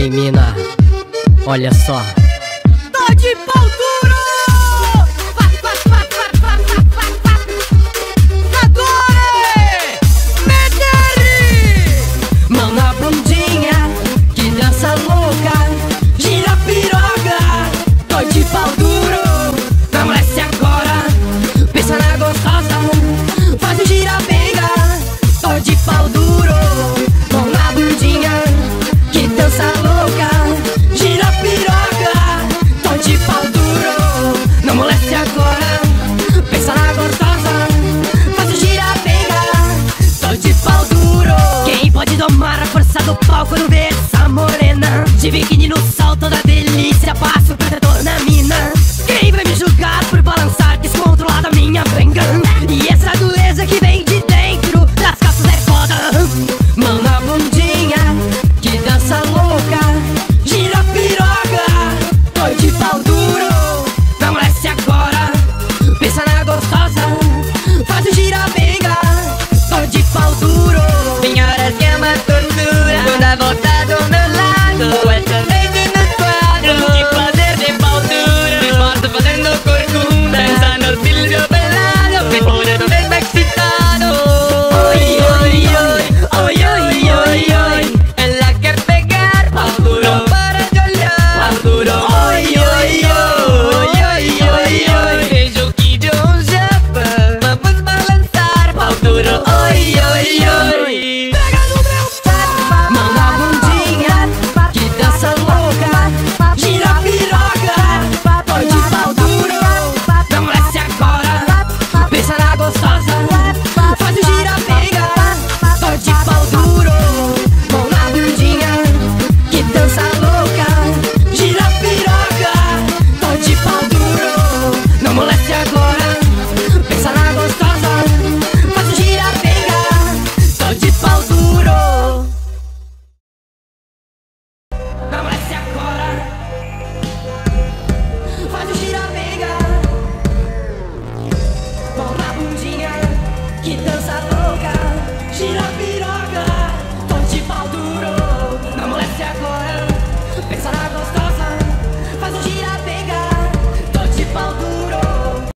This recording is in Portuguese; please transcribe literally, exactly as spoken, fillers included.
aí, mina, olha só. Tô de pau duro! Adore! Mederi! Mão na bundinha, que dança louca, gira piroga. Tô de pau duro, não amolece agora. Pensa na gostosa, faz o gira-benga. Tô de pau duro, mão na bundinha, que dança louca, gira piroga. Tô de pau duro, não amolece agora. Pensa na gostosa, faz o gira-benga. Tô de pau duro. Quem pode domar a força do pau quando vê essa morena? De biquíni no sol, toda delícia, passa o protetor na mina. Quem vai me julgar por balançar descontrolada a minha benga? E essa dureza que vem de dentro das calças é foda. Mão na bundinha, que dança louca, gira piroga. Tô de pau duro, não amolece agora. Pensa na gostosa, faz o gira-benga. Tô de pau duro. Senhoras que ama tortura, quando a volta